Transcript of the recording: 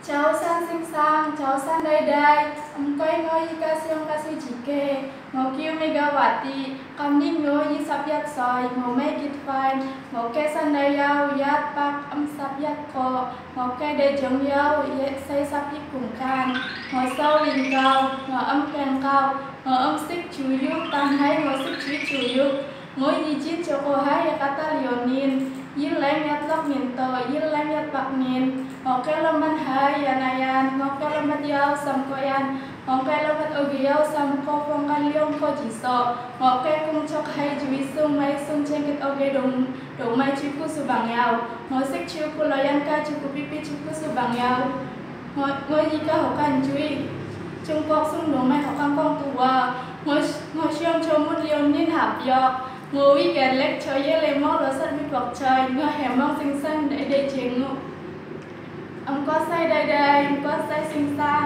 cháu san sinh sang cháu san đây đây coi ngôi ca siêu ca si chỉ kê ngô kêu megawati cầm đi ngôi y sắp yat soi ngô mê kít phai ngô kê san đây yao yat pak sắp yat ko ngô kê đây giống yao say sắp yết cùng can ngô sâu linh cao ngô kèn cao ngô xích chú yuk tan hay ngô xích chú yuk ngôi y chít cho cô hay kata lionin yin lang yat lok min to yin lang yat bak min ngô kê lâm ban hay yanayan ngô kê lâm ban yao sam ko yan ngô kê lâm ban ogiao sam ko phong kan liong ko chỉ so ngô kê cung chok hay chui sung mai sung chen kit oge dong mai chu ku su bang yao ngô sik chu ku loyan ka chu ku pipi chu ku su bang yao ngô yi ka ho kan chui Trung Quốc sung dong mai ho kan kong tua ngô xiong cho mun liong nin hap yok ngô vi kẹt lek cho ye le mo lo sat mi bọc trời ngô hẻm mong xinh xinh để cheng ngô có say đây đây có say xinh xang